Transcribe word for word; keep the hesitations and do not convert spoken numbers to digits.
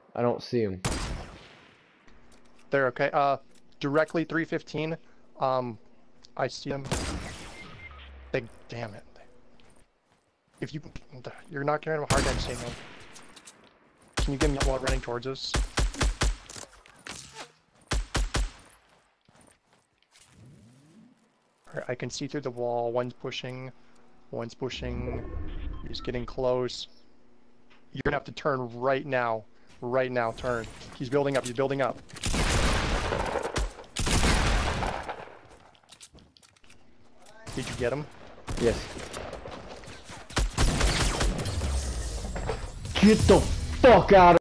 I don't see him. They're okay. Uh, directly three fifteen. Um, I see them. They, damn it. If you, you're not gonna have a hard time seeing them. Can you get me while running towards us? Alright, I can see through the wall. One's pushing. One's pushing. He's getting close. You're gonna have to turn right now. Right now, turn. He's building up. He's building up. Did you get him? Yes. Get the fuck out of